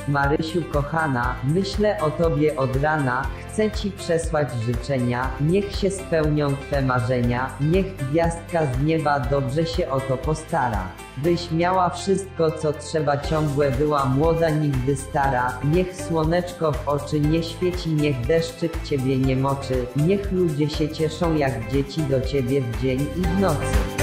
Marysiu kochana, myślę o tobie od rana, chcę ci przesłać życzenia, niech się spełnią twe marzenia, niech gwiazdka z nieba dobrze się o to postara. Byś miała wszystko co trzeba, ciągłe była młoda, nigdy stara, niech słoneczko w oczy nie świeci, niech deszczyk ciebie nie moczy, niech ludzie się cieszą jak dzieci do ciebie w dzień i w nocy.